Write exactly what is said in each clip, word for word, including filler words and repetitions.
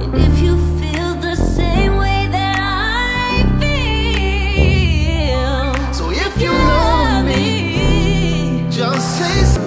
And if you feel the same way that I feel, So if you love me, just say so.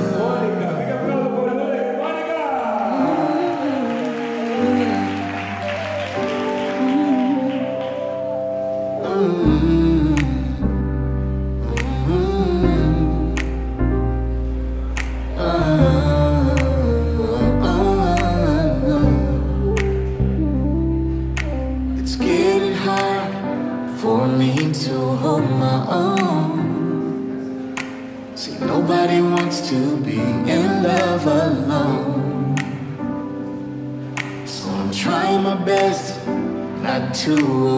It's getting hard for me to hold my own. See, nobody wants to be in love alone. So I'm trying my best not to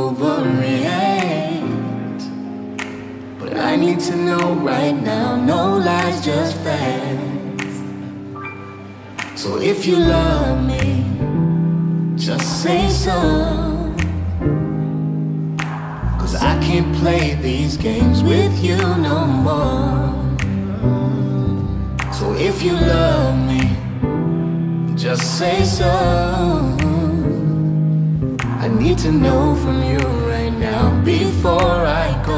overreact, but I need to know right now, no lies, just facts. So if you love me, just say so, 'cause I can't play these games with you no more. So if you love me, just say so. I need to know from you right now before I go.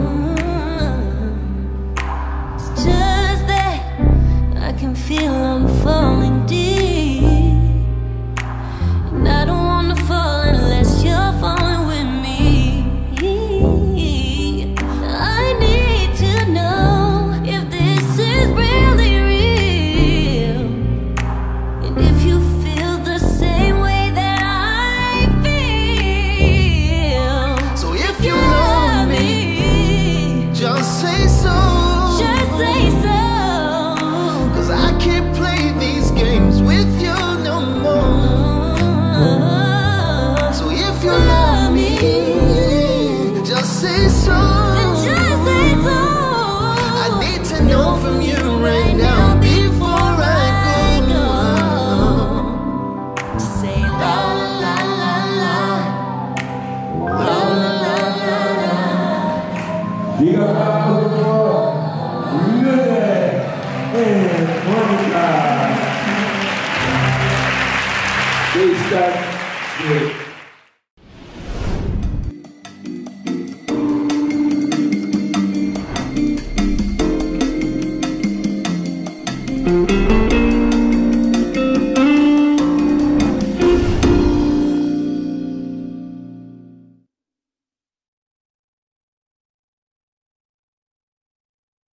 it's just that I can feel I'm falling deep, and I don't wanna fall unless you're falling with me. I need to know if this is really real, and if you feel the same way that I feel. So if you love me, just say so. Just say so. 'Cause I can't play these games with you no more. So if you love me, just say so. Just say so. I need to know from you right now before I go. Say la la la la la la la la la. 네가 바꾸고 울려내 모니카. They start with Thank